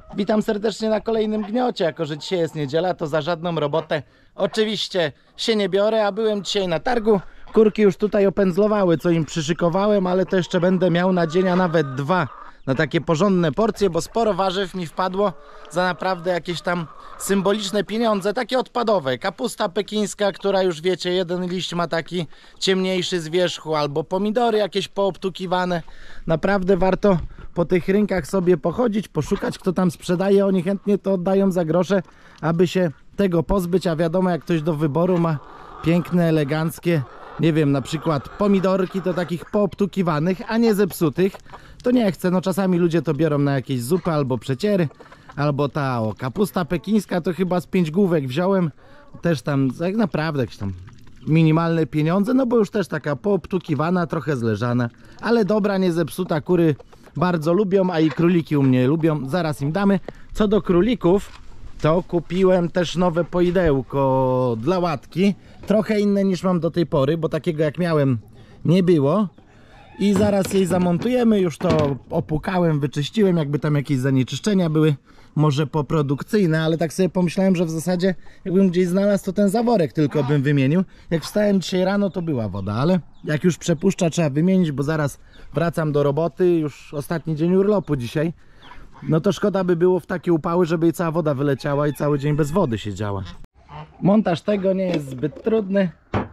Witam serdecznie na kolejnym gniocie. Jako że dzisiaj jest niedziela, to za żadną robotę oczywiście się nie biorę, a byłem dzisiaj na targu. Kurki już tutaj opędzlowały, co im przyszykowałem, ale to jeszcze będę miał na dzień, a nawet dwa, na takie porządne porcje, bo sporo warzyw mi wpadło za naprawdę jakieś tam symboliczne pieniądze, takie odpadowe. Kapusta pekińska, która już wiecie, jeden liść ma taki ciemniejszy z wierzchu, albo pomidory jakieś poobtukiwane. Naprawdę warto po tych rynkach sobie pochodzić, poszukać, kto tam sprzedaje. Oni chętnie to oddają za grosze, aby się tego pozbyć, a wiadomo, jak ktoś do wyboru ma piękne, eleganckie, nie wiem, na przykład pomidorki, to takich poobtukiwanych, a nie zepsutych, to nie chcę. No czasami ludzie to biorą na jakieś zupy albo przeciery, albo ta kapusta pekińska to chyba z 5 główek wziąłem, też tam jak naprawdę jakieś tam minimalne pieniądze, no bo już też taka poobtukiwana, trochę zleżana, ale dobra, nie zepsuta. Kury bardzo lubią, a i króliki u mnie lubią, zaraz im damy. Co do królików, to kupiłem też nowe poidełko dla łatki, trochę inne niż mam do tej pory, bo takiego jak miałem nie było. I zaraz jej zamontujemy, już to opłukałem, wyczyściłem, jakby tam jakieś zanieczyszczenia były, może poprodukcyjne, ale tak sobie pomyślałem, że w zasadzie jakbym gdzieś znalazł, to ten zaworek tylko bym wymienił. Jak wstałem dzisiaj rano, to była woda, ale jak już przepuszcza, trzeba wymienić, bo zaraz wracam do roboty, już ostatni dzień urlopu dzisiaj. No to szkoda by było w takie upały, żeby jej cała woda wyleciała i cały dzień bez wody siedziała. Montaż tego nie jest zbyt trudny.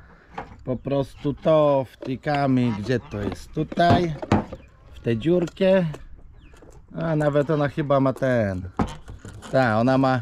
Po prostu to wtykamy, gdzie to jest, tutaj, w tę dziurkę. A nawet ona chyba ma ten, ta, ona ma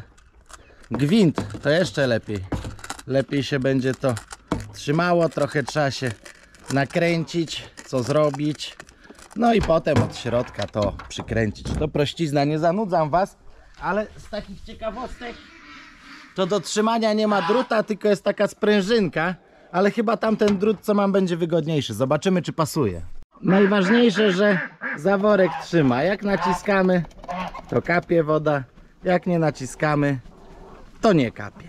gwint, to jeszcze lepiej. Lepiej się będzie to trzymało, trochę trzeba się nakręcić, co zrobić. No i potem od środka to przykręcić. To prościzna, nie zanudzam was, ale z takich ciekawostek to do trzymania nie ma druta, tylko jest taka sprężynka. Ale chyba tamten drut, co mam, będzie wygodniejszy. Zobaczymy, czy pasuje. Najważniejsze, że zaworek trzyma. Jak naciskamy, to kapie woda. Jak nie naciskamy, to nie kapie.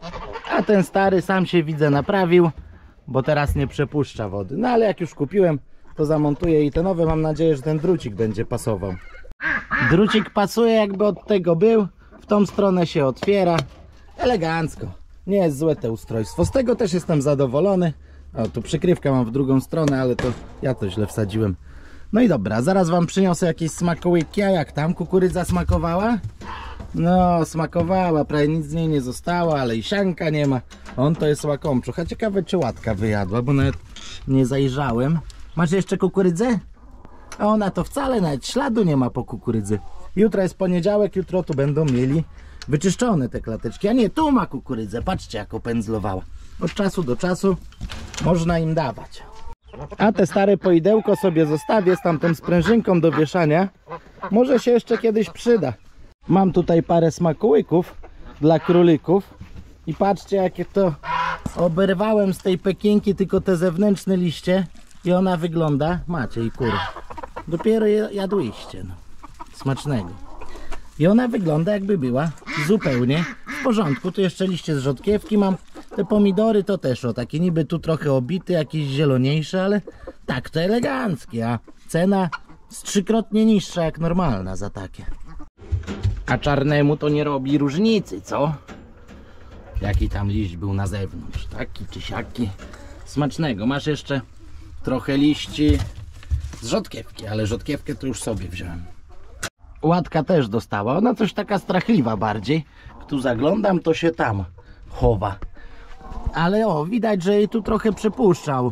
A ten stary sam się, widzę, naprawił, bo teraz nie przepuszcza wody. No ale jak już kupiłem, to zamontuję i te nowe. Mam nadzieję, że ten drucik będzie pasował. Drucik pasuje, jakby od tego był. W tą stronę się otwiera. Elegancko. Nie jest złe to ustrojstwo. Z tego też jestem zadowolony. O, tu przykrywkę mam w drugą stronę, ale to ja to źle wsadziłem. No i dobra, zaraz wam przyniosę jakieś smakołyki. A jak tam? Kukurydza smakowała? No, smakowała. Prawie nic z niej nie zostało, ale i sianka nie ma. On to jest łakomczuch. A ciekawe, czy łatka wyjadła, bo nawet nie zajrzałem. Masz jeszcze kukurydzę? A ona to wcale nawet śladu nie ma po kukurydzy. Jutro jest poniedziałek, jutro tu będą mieli wyczyszczone te klateczki. A nie, tu ma kukurydzę. Patrzcie, jak opędzlowała. Od czasu do czasu można im dawać. A te stare poidełko sobie zostawię z tamtą sprężynką do wieszania. Może się jeszcze kiedyś przyda. Mam tutaj parę smakołyków dla królików. I patrzcie, jakie to oberwałem z tej pekinki, tylko te zewnętrzne liście. I ona wygląda, macie i kury. Dopiero jadłyście. No. Smacznego. I ona wygląda, jakby była zupełnie w porządku. Tu jeszcze liście z rzodkiewki mam. Te pomidory to też o takie niby tu trochę obity, jakieś zieloniejsze, ale tak to eleganckie. A cena z 3-krotnie niższa jak normalna za takie. A czarnemu to nie robi różnicy, co? Jaki tam liść był na zewnątrz. Taki czy siaki. Smacznego. Masz jeszcze trochę liści z rzodkiewki, ale rzodkiewkę to już sobie wziąłem. Łatka też dostała, ona coś taka strachliwa bardziej. Tu zaglądam, to się tam chowa. Ale o, widać, że jej tu trochę przypuszczał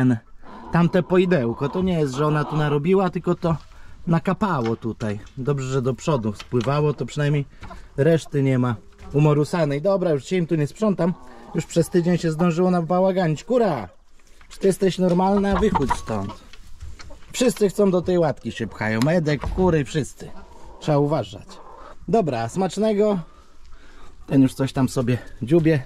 tamte poidełko. To nie jest, że ona tu narobiła, tylko to nakapało tutaj. Dobrze, że do przodu spływało, to przynajmniej reszty nie ma umorusanej. Dobra, już się im tu nie sprzątam. Już przez tydzień się zdążyło nabałaganić. Kura! Czy ty jesteś normalna? Wychódź stąd. Wszyscy chcą do tej łatki się pchają. Medek, kury, wszyscy. Trzeba uważać. Dobra, smacznego. Ten już coś tam sobie dziubie.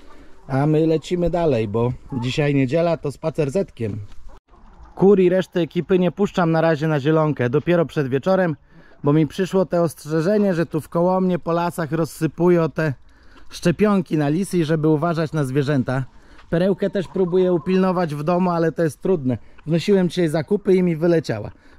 A my lecimy dalej, bo dzisiaj niedziela, to spacer zetkiem. Kur i resztę ekipy nie puszczam na razie na zielonkę. Dopiero przed wieczorem, bo mi przyszło te ostrzeżenie, że tu wkoło mnie po lasach rozsypują te szczepionki na lisy i żeby uważać na zwierzęta. Perełkę też próbuję upilnować w domu, ale to jest trudne. Wnosiłem dzisiaj zakupy i mi wyleciała.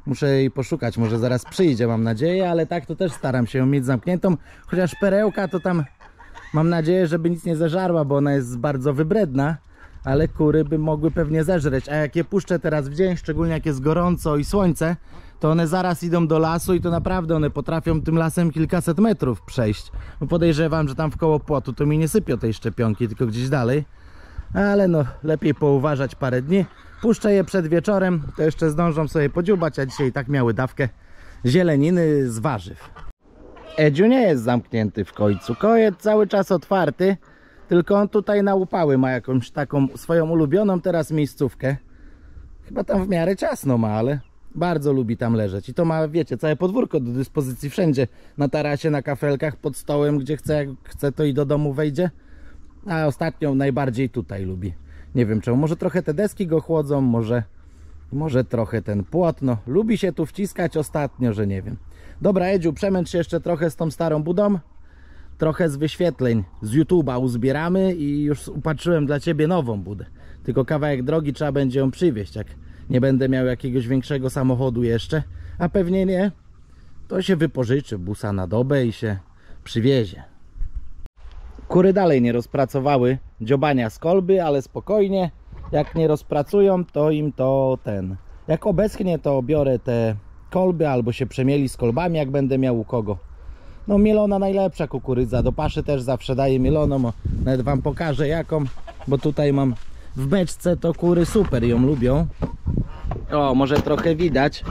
Muszę jej poszukać, może zaraz przyjdzie, mam nadzieję, ale tak to też staram się ją mieć zamkniętą. Chociaż perełka to tam mam nadzieję, żeby nic nie zeżarła, bo ona jest bardzo wybredna. Ale kury by mogły pewnie zeżreć, a jak je puszczę teraz w dzień, szczególnie jak jest gorąco i słońce, to one zaraz idą do lasu i to naprawdę one potrafią tym lasem kilkaset metrów przejść. Bo podejrzewam, że tam wkoło płotu to mi nie sypią tej szczepionki, tylko gdzieś dalej. Ale no, lepiej pouważać parę dni. Puszczę je przed wieczorem, to jeszcze zdążą sobie podziubać, a dzisiaj i tak miały dawkę zieleniny z warzyw. Edziu nie jest zamknięty w końcu, kojec cały czas otwarty. Tylko on tutaj na upały ma jakąś taką swoją ulubioną teraz miejscówkę. Chyba tam w miarę ciasno ma, ale bardzo lubi tam leżeć. I to ma, wiecie, całe podwórko do dyspozycji wszędzie. Na tarasie, na kafelkach, pod stołem, gdzie chce, jak chce to i do domu wejdzie. A ostatnio najbardziej tutaj lubi. Nie wiem czemu, może trochę te deski go chłodzą, może trochę ten płot. No, lubi się tu wciskać ostatnio, że nie wiem. Dobra, Edziu, przemęcz się jeszcze trochę z tą starą budą. Trochę z wyświetleń z YouTube'a uzbieramy i już upatrzyłem dla ciebie nową budę. Tylko kawałek drogi trzeba będzie ją przywieźć, jak nie będę miał jakiegoś większego samochodu jeszcze. A pewnie nie, to się wypożyczy busa na dobę i się przywiezie. Kury dalej nie rozpracowały dziobania z kolby, ale spokojnie. Jak nie rozpracują, to im to jak obeschnie, to biorę te kolby albo się przemieli z kolbami, jak będę miał u kogo. No mielona najlepsza kukurydza, do paszy też zawsze daję mieloną, nawet wam pokażę jaką, bo tutaj mam w beczce, to kury super ją lubią. O, może trochę widać.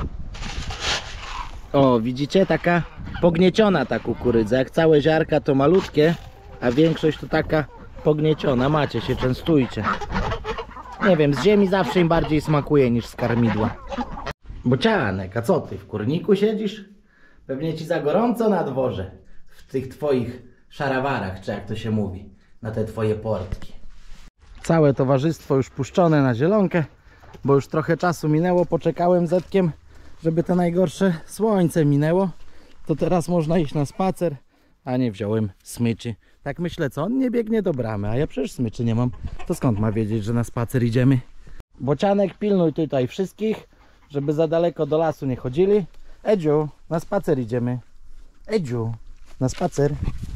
O, widzicie, taka pognieciona ta kukurydza, jak całe ziarka to malutkie, a większość to taka pognieciona, macie się, częstujcie. Nie wiem, z ziemi zawsze im bardziej smakuje niż z karmidła. Bocianek, a co ty, w kurniku siedzisz? Pewnie ci za gorąco na dworze, w tych twoich szarawarach, czy jak to się mówi, na te twoje portki. Całe towarzystwo już puszczone na zielonkę, bo już trochę czasu minęło, poczekałem z Edkiem, żeby to najgorsze słońce minęło. To teraz można iść na spacer, a nie wziąłem smyczy. Tak myślę, co on nie biegnie do bramy, a ja przecież smyczy nie mam, to skąd ma wiedzieć, że na spacer idziemy? Bocianek, pilnuj tutaj wszystkich, żeby za daleko do lasu nie chodzili. Edziu, na spacer idziemy. Edziu, na spacer.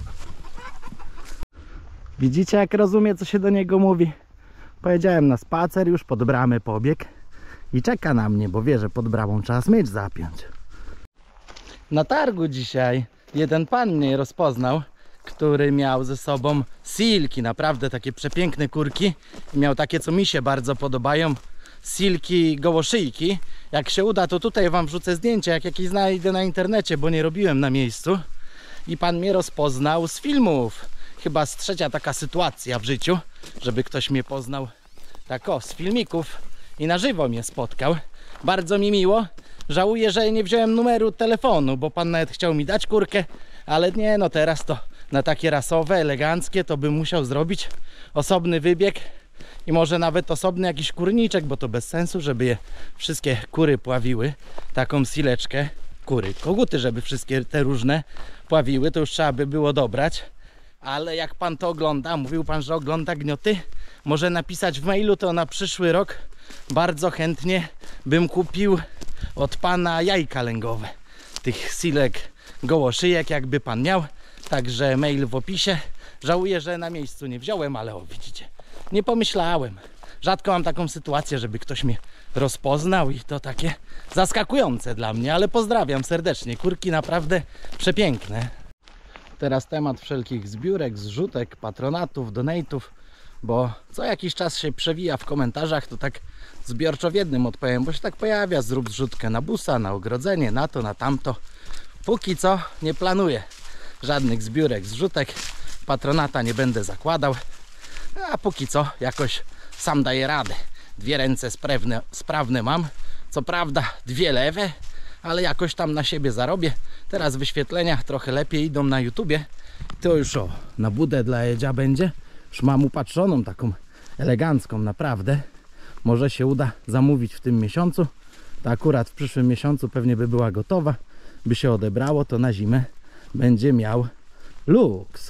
Widzicie, jak rozumie, co się do niego mówi? Powiedziałem na spacer, już pod bramę pobiegł i czeka na mnie, bo wie, że pod bramą trzeba smycz zapiąć. Na targu dzisiaj jeden pan mnie rozpoznał, który miał ze sobą silki, naprawdę takie przepiękne kurki. I miał takie, co mi się bardzo podobają, silki gołoszyjki. Jak się uda, to tutaj wam wrzucę zdjęcie, jak jakieś znajdę na internecie, bo nie robiłem na miejscu. I pan mnie rozpoznał z filmów. Chyba z trzecia taka sytuacja w życiu, żeby ktoś mnie poznał tak o, z filmików i na żywo mnie spotkał. Bardzo mi miło. Żałuję, że nie wziąłem numeru telefonu, bo pan nawet chciał mi dać kurkę, ale nie, no teraz to na takie rasowe, eleganckie to bym musiał zrobić osobny wybieg i może nawet osobny jakiś kurniczek, bo to bez sensu, żeby je wszystkie kury pławiły, taką sileczkę, kury, koguty, żeby wszystkie te różne pławiły, to już trzeba by było dobrać. Ale jak pan to ogląda, mówił pan, że ogląda gnioty, może napisać w mailu, to na przyszły rok bardzo chętnie bym kupił od pana jajka lęgowe, tych silek gołoszyjek, jakby pan miał. Także mail w opisie. Żałuję, że na miejscu nie wziąłem, ale o, widzicie, nie pomyślałem. Rzadko mam taką sytuację, żeby ktoś mnie rozpoznał i to takie zaskakujące dla mnie, ale pozdrawiam serdecznie. Kurki naprawdę przepiękne. Teraz temat wszelkich zbiórek, zrzutek, patronatów, donate'ów, bo co jakiś czas się przewija w komentarzach, to tak zbiorczo w jednym odpowiem, bo się tak pojawia, zrób zrzutkę na busa, na ogrodzenie, na to, na tamto. Póki co nie planuję żadnych zbiórek, zrzutek, patronata nie będę zakładał, a póki co jakoś sam daję radę. Dwie ręce sprawne mam, co prawda dwie lewe, ale jakoś tam na siebie zarobię. Teraz wyświetlenia trochę lepiej idą na YouTubie. To już o, na budę dla Edzia będzie. Już mam upatrzoną, taką elegancką naprawdę. Może się uda zamówić w tym miesiącu. To akurat w przyszłym miesiącu pewnie by była gotowa. By się odebrało, to na zimę będzie miał luks.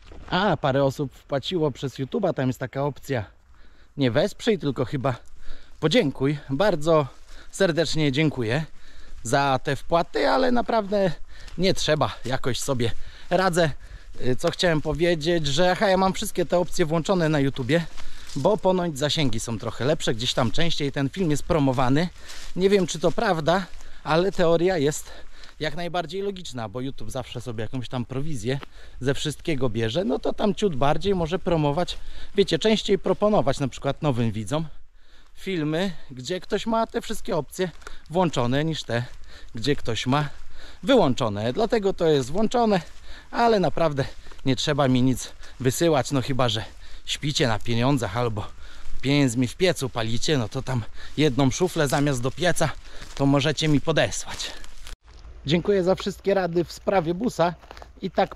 A, parę osób wpłaciło przez YouTube'a. Tam jest taka opcja nie wesprzyj, tylko chyba podziękuj. Bardzo serdecznie dziękuję. za te wpłaty, ale naprawdę nie trzeba, jakoś sobie radzę. Co chciałem powiedzieć, że ja mam wszystkie te opcje włączone na YouTubie, bo ponoć zasięgi są trochę lepsze, gdzieś tam częściej ten film jest promowany. Nie wiem, czy to prawda, ale teoria jest jak najbardziej logiczna, bo YouTube zawsze sobie jakąś tam prowizję ze wszystkiego bierze, no to tam ciut bardziej może promować, wiecie, częściej proponować na przykład nowym widzom filmy, gdzie ktoś ma te wszystkie opcje włączone, niż te, gdzie ktoś ma wyłączone. Dlatego to jest włączone, ale naprawdę nie trzeba mi nic wysyłać, no chyba że śpicie na pieniądzach albo pieniędzmi w piecu palicie, no to tam jedną szuflę zamiast do pieca to możecie mi podesłać. Dziękuję za wszystkie rady w sprawie busa i tak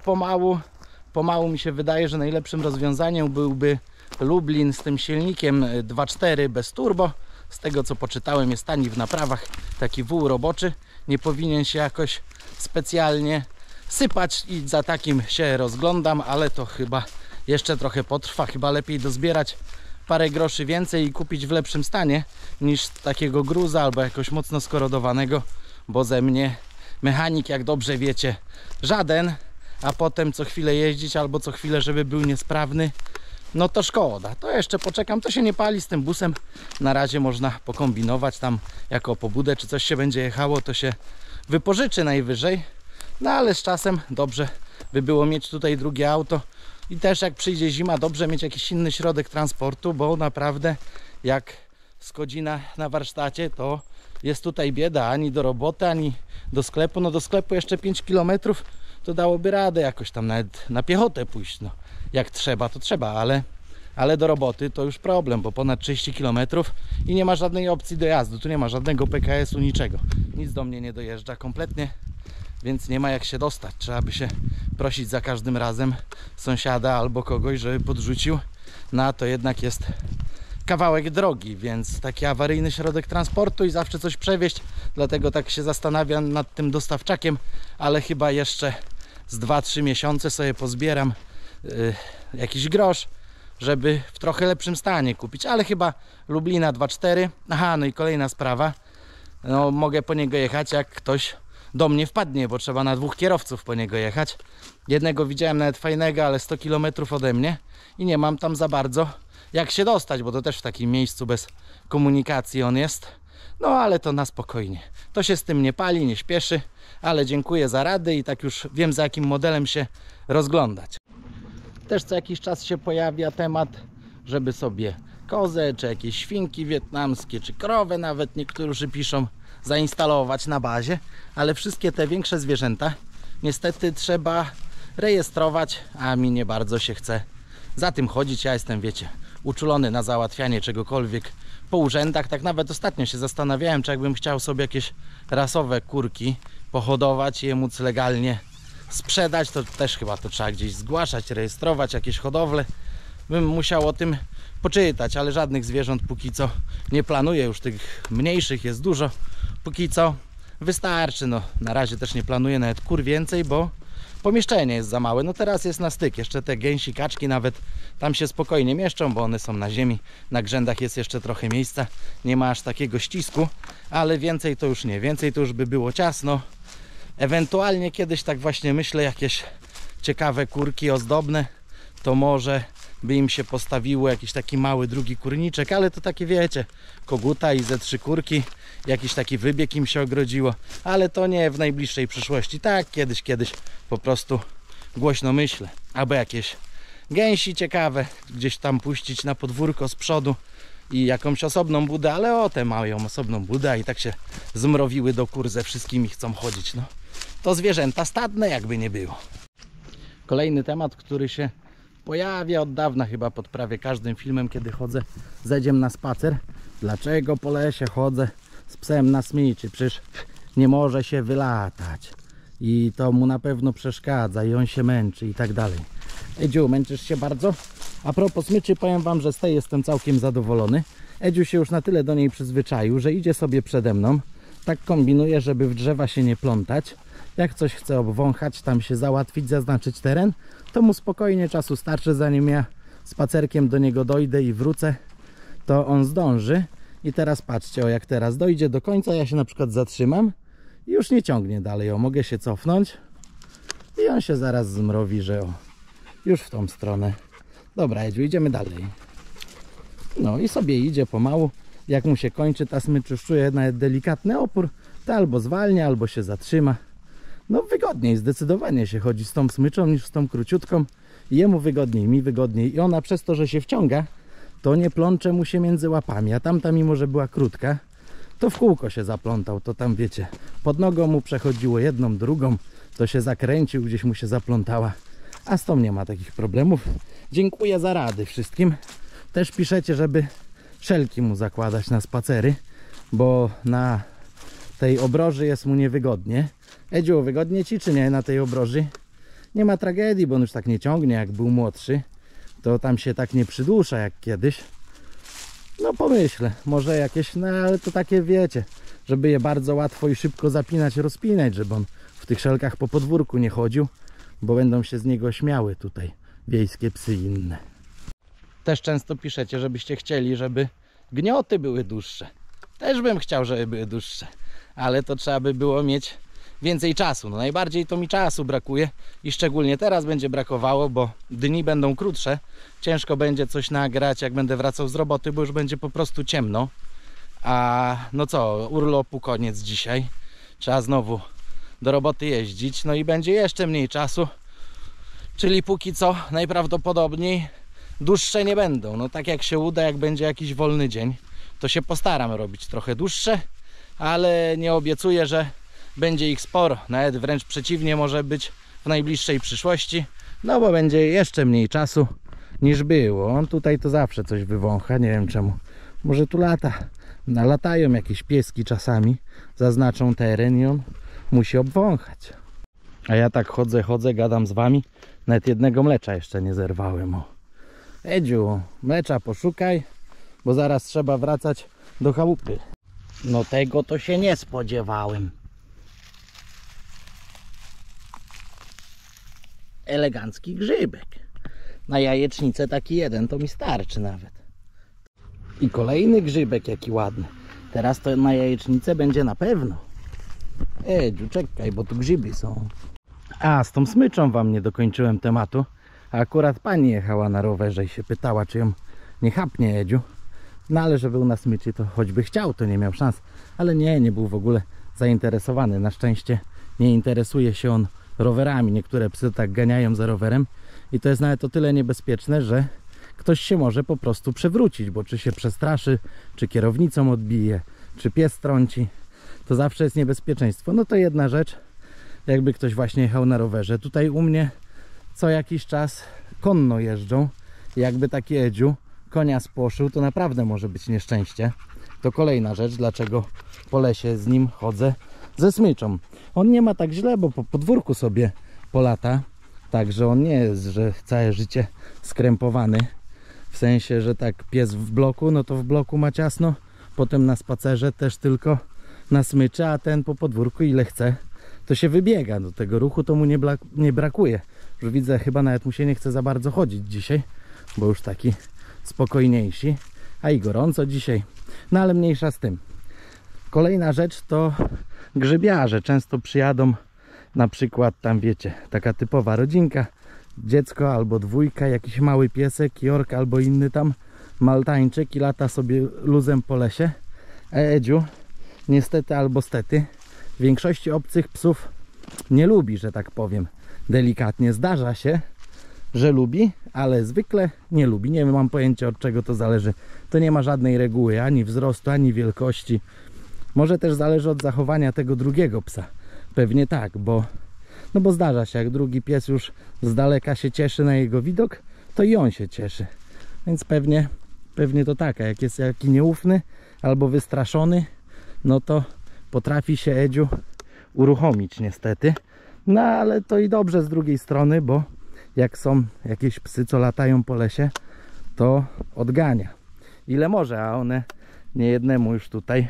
pomału mi się wydaje, że najlepszym rozwiązaniem byłby Lublin z tym silnikiem 2.4 bez turbo. Z tego co poczytałem, jest tani w naprawach, taki wół roboczy, nie powinien się jakoś specjalnie sypać i za takim się rozglądam, ale to chyba jeszcze trochę potrwa, chyba lepiej dozbierać parę groszy więcej i kupić w lepszym stanie niż takiego gruza albo jakoś mocno skorodowanego, bo ze mnie mechanik, jak dobrze wiecie, żaden, a potem co chwilę jeździć albo co chwilę, żeby był niesprawny, no to szkoda. To jeszcze poczekam, to się nie pali z tym busem, na razie można pokombinować tam jako pobudę, czy coś się będzie jechało, to się wypożyczy najwyżej, no ale z czasem dobrze by było mieć tutaj drugie auto i też jak przyjdzie zima, dobrze mieć jakiś inny środek transportu, bo naprawdę jak z godzina na warsztacie, to jest tutaj bieda, ani do roboty, ani do sklepu. No do sklepu jeszcze 5 km to dałoby radę jakoś tam nawet na piechotę pójść, no jak trzeba to trzeba, ale do roboty to już problem, bo ponad 30 km i nie ma żadnej opcji dojazdu, tu nie ma żadnego PKS-u, niczego, nic do mnie nie dojeżdża kompletnie, więc nie ma jak się dostać, trzeba by się prosić za każdym razem sąsiada albo kogoś, żeby podrzucił, no a to jednak jest kawałek drogi, więc taki awaryjny środek transportu i zawsze coś przewieźć, dlatego tak się zastanawiam nad tym dostawczakiem, ale chyba jeszcze z 2-3 miesiące sobie pozbieram jakiś grosz, żeby w trochę lepszym stanie kupić, ale chyba Lublina 2.4. Aha, no i kolejna sprawa, no mogę po niego jechać jak ktoś do mnie wpadnie, bo trzeba na 2 kierowców po niego jechać. Jednego widziałem nawet fajnego, ale 100 km ode mnie i nie mam tam za bardzo jak się dostać, bo to też w takim miejscu bez komunikacji on jest. No ale to na spokojnie. To się z tym nie pali, nie śpieszy, ale dziękuję za rady i tak już wiem, za jakim modelem się rozglądać. Też co jakiś czas się pojawia temat, żeby sobie kozę, czy jakieś świnki wietnamskie, czy krowę nawet niektórzy piszą, zainstalować na bazie, ale wszystkie te większe zwierzęta niestety trzeba rejestrować, a mi nie bardzo się chce za tym chodzić. Ja jestem, wiecie, uczulony na załatwianie czegokolwiek po urzędach. Tak nawet ostatnio się zastanawiałem, czy jakbym chciał sobie jakieś rasowe kurki pohodować i je móc legalnie sprzedać, to też chyba to trzeba gdzieś zgłaszać, rejestrować jakieś hodowle. Bym musiał o tym poczytać, ale żadnych zwierząt póki co nie planuję, już tych mniejszych jest dużo, póki co wystarczy. No na razie też nie planuję nawet kur więcej, bo pomieszczenie jest za małe. No teraz jest na styk, jeszcze te gęsi, kaczki nawet tam się spokojnie mieszczą, bo one są na ziemi, na grzędach jest jeszcze trochę miejsca, nie ma aż takiego ścisku, ale więcej to już nie, więcej to już by było ciasno. Ewentualnie kiedyś tak właśnie myślę, jakieś ciekawe kurki ozdobne, to może by im się postawiło jakiś taki mały drugi kurniczek, ale to takie wiecie, koguta i ze 3 kurki, jakiś taki wybieg im się ogrodziło, ale to nie w najbliższej przyszłości, tak kiedyś po prostu głośno myślę, albo jakieś gęsi ciekawe gdzieś tam puścić na podwórko z przodu i jakąś osobną budę, ale o tę mają osobną budę i tak się zmrowiły do kur, ze wszystkimi chcą chodzić, no to zwierzęta stadne jakby nie było. Kolejny temat, który się pojawia od dawna chyba pod prawie każdym filmem, kiedy chodzę z Edziem na spacer. Dlaczego po lesie chodzę z psem na smyczy? Przecież nie może się wylatać i to mu na pewno przeszkadza i on się męczy i tak dalej. Edziu, męczysz się bardzo? A propos smyczy, powiem wam, że z tej jestem całkiem zadowolony. Edziu się już na tyle do niej przyzwyczaił, że idzie sobie przede mną, tak kombinuje, żeby w drzewa się nie plątać. Jak coś chce obwąchać, tam się załatwić, zaznaczyć teren, to mu spokojnie czasu starczy, zanim ja spacerkiem do niego dojdę i wrócę, to on zdąży. I teraz patrzcie, o jak teraz dojdzie do końca, ja się na przykład zatrzymam I już nie ciągnie dalej, o, mogę się cofnąć i on się zaraz zmrowi, że o, już w tą stronę. Dobra, Edziu, idziemy dalej. No i sobie idzie pomału. Jak mu się kończy ta smycz, już czuje nawet delikatny opór, to albo zwalnia, albo się zatrzyma. No wygodniej, zdecydowanie się chodzi z tą smyczą niż z tą króciutką. Jemu wygodniej, mi wygodniej. I ona przez to, że się wciąga, to nie plącze mu się między łapami. A tamta, mimo że była krótka, to w kółko się zaplątał. To tam, wiecie, pod nogą mu przechodziło jedną, drugą. To się zakręcił, gdzieś mu się zaplątała. A z tą nie ma takich problemów. Dziękuję za rady wszystkim. Też piszecie, żeby szelki mu zakładać na spacery, bo na tej obroży jest mu niewygodnie. Edziu, wygodnie ci czy nie na tej obroży? Nie ma tragedii, bo on już tak nie ciągnie jak był młodszy. To tam się tak nie przydusza jak kiedyś. No pomyślę, może jakieś, no ale to takie wiecie, żeby je bardzo łatwo i szybko zapinać, rozpinać, żeby on w tych szelkach po podwórku nie chodził, bo będą się z niego śmiały tutaj wiejskie psy inne. Też często piszecie, żebyście chcieli, żeby gnioty były dłuższe. Też bym chciał, żeby były dłuższe, ale to trzeba by było mieć więcej czasu. No najbardziej to mi czasu brakuje i szczególnie teraz będzie brakowało, bo dni będą krótsze. Ciężko będzie coś nagrać, jak będę wracał z roboty, bo już będzie po prostu ciemno. A no co, urlopu koniec dzisiaj. Trzeba znowu do roboty jeździć, no i będzie jeszcze mniej czasu. Czyli póki co najprawdopodobniej dłuższe nie będą. No tak jak się uda, jak będzie jakiś wolny dzień, to się postaram robić trochę dłuższe, ale nie obiecuję, że będzie ich sporo. Nawet wręcz przeciwnie może być w najbliższej przyszłości, no bo będzie jeszcze mniej czasu niż było. On tutaj to zawsze coś wywącha, nie wiem czemu. Może tu latają jakieś pieski czasami, zaznaczą teren i on musi obwąchać. A ja tak chodzę, gadam z wami, nawet jednego mlecza jeszcze nie zerwałem. O. Edziu, mlecza poszukaj, bo zaraz trzeba wracać do chałupy. No tego to się nie spodziewałem. Elegancki grzybek. Na jajecznicę taki jeden to mi starczy nawet. I kolejny grzybek jaki ładny. Teraz to na jajecznicę będzie na pewno. Edziu, czekaj, bo tu grzyby są. A, z tą smyczą wam nie dokończyłem tematu. A akurat pani jechała na rowerze i się pytała, czy ją nie chapnie Edziu. No ale że był na smyczy, to choćby chciał, to nie miał szans. Ale nie był w ogóle zainteresowany. Na szczęście nie interesuje się on rowerami. Niektóre psy tak ganiają za rowerem. I to jest nawet o tyle niebezpieczne, że ktoś się może po prostu przewrócić, bo czy się przestraszy, czy kierownicą odbije, czy pies trąci, to zawsze jest niebezpieczeństwo. No to jedna rzecz, jakby ktoś właśnie jechał na rowerze. Tutaj u mnie co jakiś czas konno jeżdżą. Jakby taki Edziu konia spłoszył, to naprawdę może być nieszczęście. To kolejna rzecz, dlaczego po lesie z nim chodzę ze smyczą. On nie ma tak źle, bo po podwórku sobie polata. Także on nie jest, że całe życie skrępowany. W sensie, że tak pies w bloku, no to w bloku ma ciasno. Potem na spacerze też tylko na smyczy, a ten po podwórku ile chce, to się wybiega. Do tego ruchu to mu nie brakuje. Już widzę, chyba nawet mu się nie chce za bardzo chodzić dzisiaj, bo już taki spokojniejsi. A i gorąco dzisiaj. No ale mniejsza z tym. Kolejna rzecz to grzybiarze. Często przyjadą, na przykład tam wiecie, taka typowa rodzinka, dziecko albo dwójka, jakiś mały piesek, jork albo inny tam maltańczyk i lata sobie luzem po lesie. A Edziu niestety albo stety w większości obcych psów nie lubi, że tak powiem delikatnie. Zdarza się, że lubi, ale zwykle nie lubi. Nie mam pojęcia, od czego to zależy. To nie ma żadnej reguły, ani wzrostu, ani wielkości. Może też zależy od zachowania tego drugiego psa. Pewnie tak, bo zdarza się, jak drugi pies już z daleka się cieszy na jego widok, to i on się cieszy. Więc pewnie to tak, a jak jest jaki nieufny albo wystraszony, no to potrafi się Edziu uruchomić niestety. No ale to i dobrze z drugiej strony, bo jak są jakieś psy, co latają po lesie, to odgania ile może, a one niejednemu już tutaj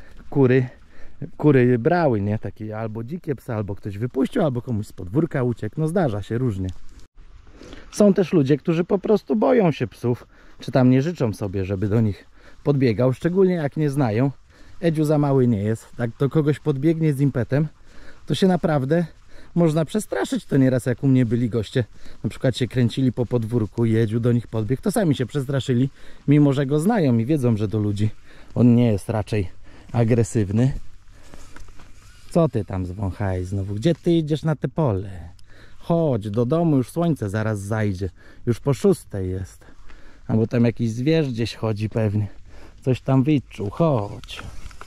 kury brały, nie? Takie albo dzikie psy, albo ktoś wypuścił, albo komuś z podwórka uciekł. No zdarza się różnie. Są też ludzie, którzy po prostu boją się psów, czy tam nie życzą sobie, żeby do nich podbiegał, szczególnie jak nie znają. Edziu za mały nie jest. Tak to kogoś podbiegnie z impetem, to się naprawdę można przestraszyć. To nieraz jak u mnie byli goście, na przykład się kręcili po podwórku i Edziu do nich podbiegł, to sami się przestraszyli, mimo że go znają i wiedzą, że do ludzi on nie jest raczej agresywny. Co ty tam zwąchaj znowu? Gdzie ty idziesz na te pole? Chodź do domu, już słońce zaraz zajdzie. Już po 6 jest. Albo tam jakiś zwierz gdzieś chodzi pewnie. Coś tam wyczuł. Chodź.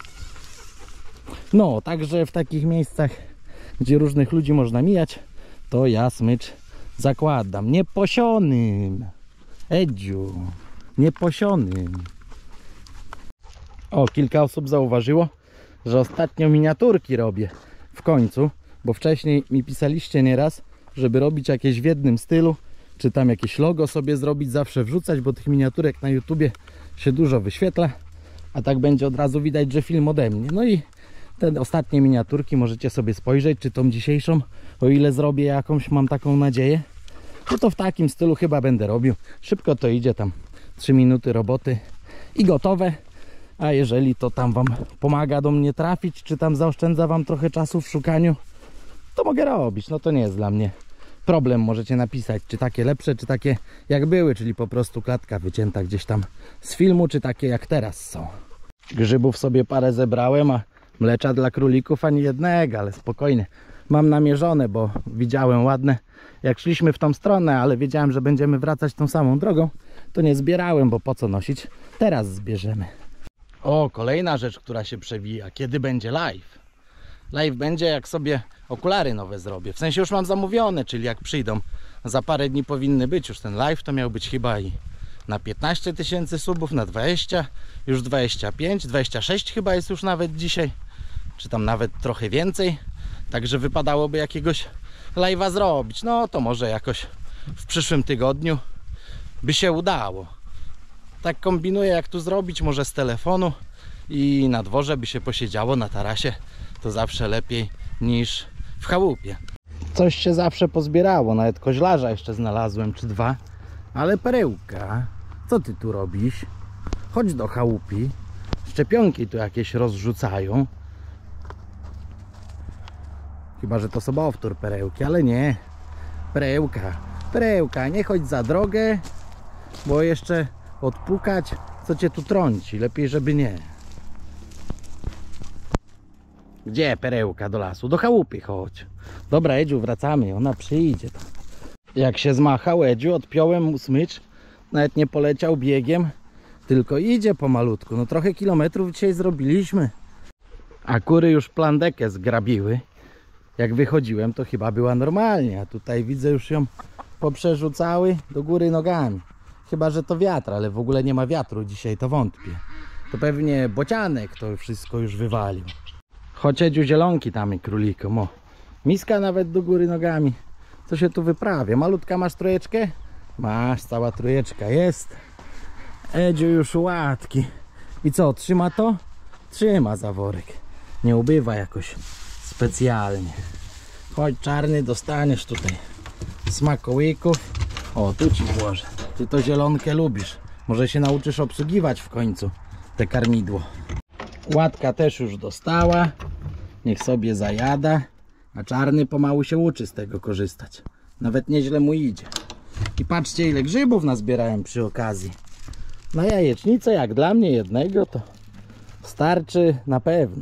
No, także w takich miejscach, gdzie różnych ludzi można mijać, to ja smycz zakładam. Nieposionym. Edziu. Nieposionym. O, kilka osób zauważyło, że ostatnio miniaturki robię. W końcu. Bo wcześniej mi pisaliście nieraz, żeby robić jakieś w jednym stylu, czy tam jakieś logo sobie zrobić, zawsze wrzucać, bo tych miniaturek na YouTubie się dużo wyświetla, a tak będzie od razu widać, że film ode mnie. No i te ostatnie miniaturki możecie sobie spojrzeć, czy tą dzisiejszą, o ile zrobię jakąś, mam taką nadzieję, no to w takim stylu chyba będę robił. Szybko to idzie, tam 3 minuty roboty i gotowe. A jeżeli to tam wam pomaga do mnie trafić, czy tam zaoszczędza wam trochę czasu w szukaniu, to mogę robić. No to nie jest dla mnie problem. Możecie napisać, czy takie lepsze, czy takie jak były, czyli po prostu klatka wycięta gdzieś tam z filmu, czy takie jak teraz są. Grzybów sobie parę zebrałem, a mlecza dla królików ani jednego, ale spokojnie. Mam namierzone, bo widziałem ładne, jak szliśmy w tą stronę, ale wiedziałem, że będziemy wracać tą samą drogą, to nie zbierałem, bo po co nosić? Teraz zbierzemy. O, kolejna rzecz, która się przewija. Kiedy będzie live? Live będzie, jak sobie okulary nowe zrobię. W sensie już mam zamówione, czyli jak przyjdą. Za parę dni powinny być już ten live. To miał być chyba i na 15 000 subów, na 20, już 25, 26 chyba jest już nawet dzisiaj. Czy tam nawet trochę więcej. Także wypadałoby jakiegoś live'a zrobić. No to może jakoś w przyszłym tygodniu by się udało. Tak kombinuję, jak tu zrobić, może z telefonu i na dworze by się posiedziało na tarasie. To zawsze lepiej niż w chałupie. Coś się zawsze pozbierało, nawet koźlarza jeszcze znalazłem, czy 2. Ale Perełka, co ty tu robisz? Chodź do chałupy. Szczepionki tu jakieś rozrzucają. Chyba że to sobowtór Perełki, ale nie. Perełka, nie chodź za drogę, bo jeszcze odpukać, co cię tu trąci. Lepiej, żeby nie. Gdzie Perełka? Do lasu? Do chałupy chodź. Dobra, Edziu, wracamy, ona przyjdzie tam. Jak się zmachał Edziu, odpiąłem mu smycz. Nawet nie poleciał biegiem, tylko idzie pomalutku. No trochę kilometrów dzisiaj zrobiliśmy. A kury już plandekę zgrabiły. Jak wychodziłem, to chyba była normalnie, a tutaj widzę, już ją poprzerzucały do góry nogami. Chyba że to wiatr, ale w ogóle nie ma wiatru dzisiaj, to wątpię. To pewnie bocianek to wszystko już wywalił. Chodź Edziu, zielonki tam i królikom. O, miska nawet do góry nogami. Co się tu wyprawia? Malutka masz trójeczkę? Masz, cała trójeczka jest. Edziu już łatki. I co, trzyma to? Trzyma za worek. Nie ubywa jakoś specjalnie. Chodź czarny, dostaniesz tutaj smakołyków. O, tu ci włożę. Ty to zielonkę lubisz. Może się nauczysz obsługiwać w końcu te karmidło. Łatka też już dostała. Niech sobie zajada. A czarny pomału się uczy z tego korzystać. Nawet nieźle mu idzie. I patrzcie, ile grzybów nazbierałem przy okazji. Na jajecznicę, jak dla mnie jednego, to starczy na pewno.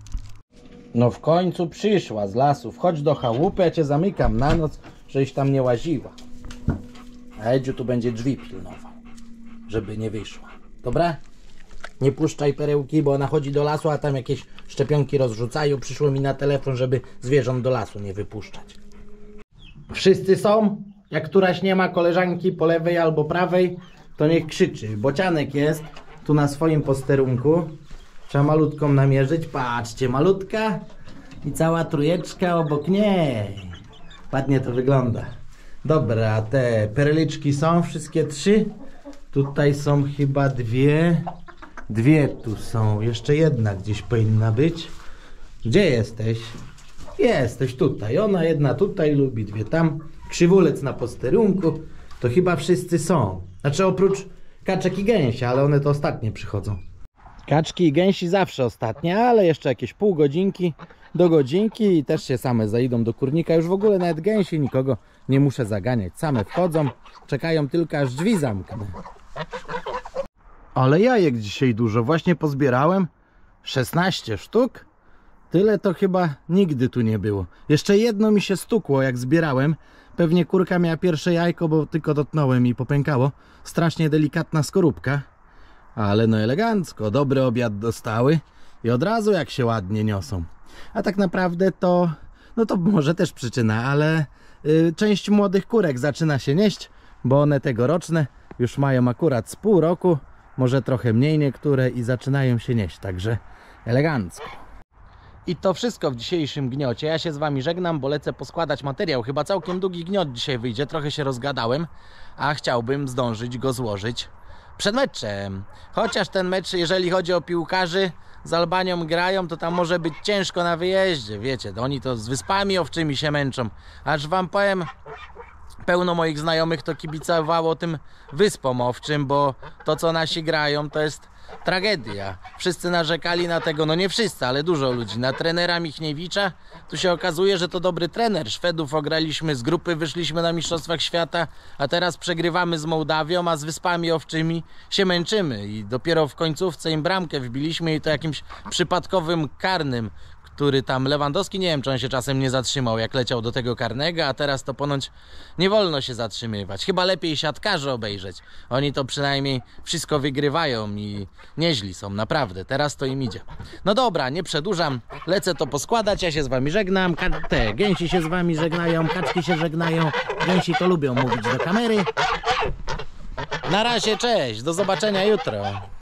No w końcu przyszła z lasów. Chodź do chałupy, ja cię zamykam na noc, żeś tam nie łaziła. A Edziu tu będzie drzwi pilnował, żeby nie wyszła. Dobra? Nie puszczaj Perełki, bo ona chodzi do lasu, a tam jakieś szczepionki rozrzucają. Przyszło mi na telefon, żeby zwierząt do lasu nie wypuszczać. Wszyscy są? Jak któraś nie ma koleżanki po lewej albo prawej, to niech krzyczy. Bocianek jest tu na swoim posterunku. Trzeba malutką namierzyć. Patrzcie, malutka i cała trójeczka obok niej. Ładnie to wygląda. Dobra, te perliczki są wszystkie 3. Tutaj są chyba 2. 2 tu są. Jeszcze jedna gdzieś powinna być. Gdzie jesteś? Jesteś tutaj. Ona jedna tutaj lubi, 2 tam. Krzywulec na posterunku. To chyba wszyscy są. Znaczy oprócz kaczek i gęsia, ale one to ostatnie przychodzą. Kaczki i gęsi zawsze ostatnie, ale jeszcze jakieś pół godzinki do godzinki i też się same zaidą do kurnika. Już w ogóle nawet gęsi nikogo nie muszę zaganiać. Same wchodzą, czekają tylko aż drzwi zamknę. Ale jajek dzisiaj dużo. Właśnie pozbierałem 16 sztuk. Tyle to chyba nigdy tu nie było. Jeszcze jedno mi się stukło jak zbierałem. Pewnie kurka miała pierwsze jajko, bo tylko dotknąłem i popękało. Strasznie delikatna skorupka. Ale no elegancko, dobry obiad dostały i od razu jak się ładnie niosą. A tak naprawdę to, no to może też przyczyna, ale część młodych kurek zaczyna się nieść, bo one tegoroczne już mają akurat z pół roku, może trochę mniej niektóre i zaczynają się nieść, także elegancko. I to wszystko w dzisiejszym gniocie. Ja się z wami żegnam, bo lecę poskładać materiał. Chyba całkiem długi gniot dzisiaj wyjdzie, trochę się rozgadałem, a chciałbym zdążyć go złożyć przed meczem. Chociaż ten mecz, jeżeli chodzi o piłkarzy, z Albanią grają, to tam może być ciężko na wyjeździe. Wiecie, oni to z Wyspami Owczymi się męczą. Aż wam powiem, pełno moich znajomych to kibicowało tym Wyspom Owczym, bo to co nasi grają to jest tragedia. Wszyscy narzekali na tego, no nie wszyscy, ale dużo ludzi, na trenera Michniewicza. Tu się okazuje, że to dobry trener. Szwedów ograliśmy z grupy, wyszliśmy na Mistrzostwach Świata, a teraz przegrywamy z Mołdawią, a z Wyspami Owczymi się męczymy i dopiero w końcówce im bramkę wbiliśmy i to jakimś przypadkowym karnym, który tam Lewandowski, nie wiem czy on się czasem nie zatrzymał jak leciał do tego karnego, a teraz to ponoć nie wolno się zatrzymywać. Chyba lepiej siatkarzy obejrzeć. Oni to przynajmniej wszystko wygrywają i nieźli są, naprawdę. Teraz to im idzie. No dobra, nie przedłużam. Lecę to poskładać, ja się z wami żegnam. Te gęsi się z wami żegnają, kaczki się żegnają. Gęsi to lubią mówić do kamery. Na razie, cześć, do zobaczenia jutro.